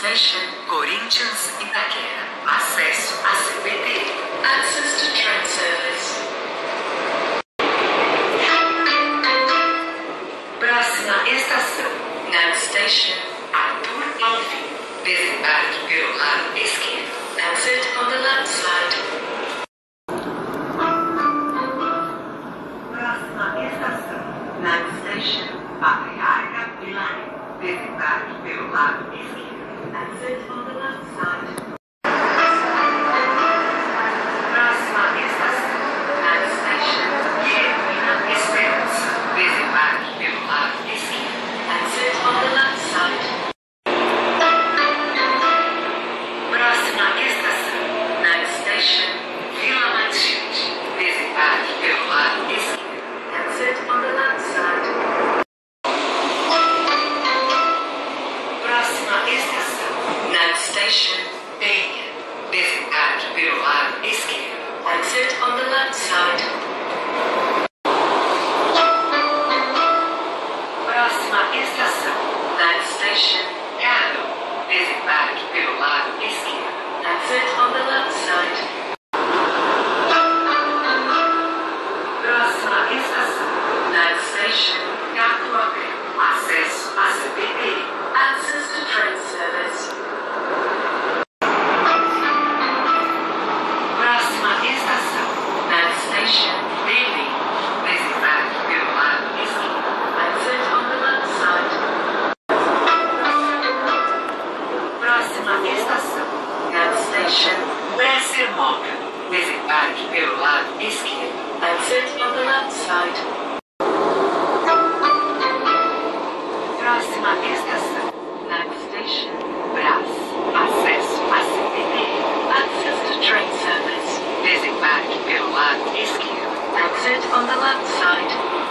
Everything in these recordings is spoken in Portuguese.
station, Corinthians Itaquera. Acesso a CPT. Access to train service. Próxima estação. Next station, Arthur Alvim. Desembarque pelo lado esquerdo. Exit on the left side. Próxima estação. Next station, Patriarca Line. Desembarque pelo lado esquerdo. Exit on the left side. Próxima estação. Next station, Guilhermina Esperança. Desembarque pelo lado esquerdo. Exit on the left side. Próxima estação. Next station, Vila Matilde. Desembarque pelo lado esquerdo. Exit on the left side. Próxima estação. Next station, Penha. Desembarque pelo lado esquerdo. Exit on the left side. Próxima estação. Next station, Gado. Desembarque pelo lado esquerdo. Exit on the left side. Próxima estação. Next station, Catuapé. Acesso a CPT. Access to train service. Próxima estação. Next station, Belém. Desembarque pelo lado esquerdo. Exit on the left side. Próxima estação. Next station, Bessermoca. Desembarque pelo lado esquerdo. Exit on the left side. Próxima estação. Next station, Brás. Acesso a CPT. Access to train service. Desembarque pelo lado esquerdo. Exit on the left side.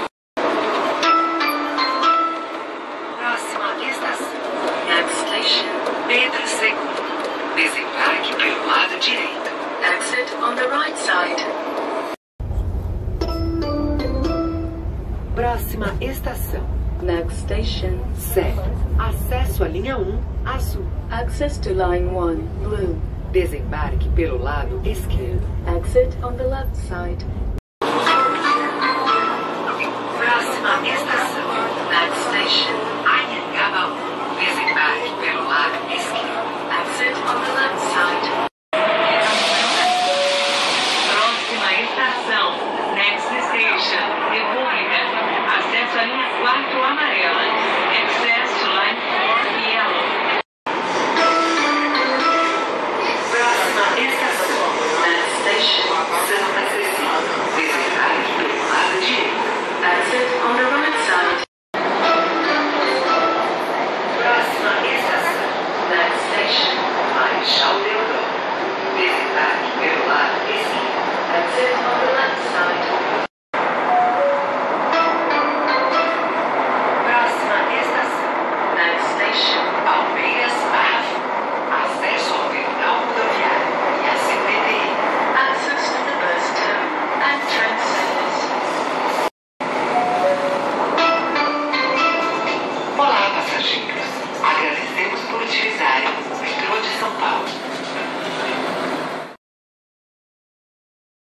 Próxima estação. Next station, Pedro II. Desembarque pelo lado direito. Exit on the right side. Próxima estação. Next station, Sé. Acesso à linha 1, azul. Access to line 1, blue. Desembarque pelo lado esquerdo. Exit on the left side.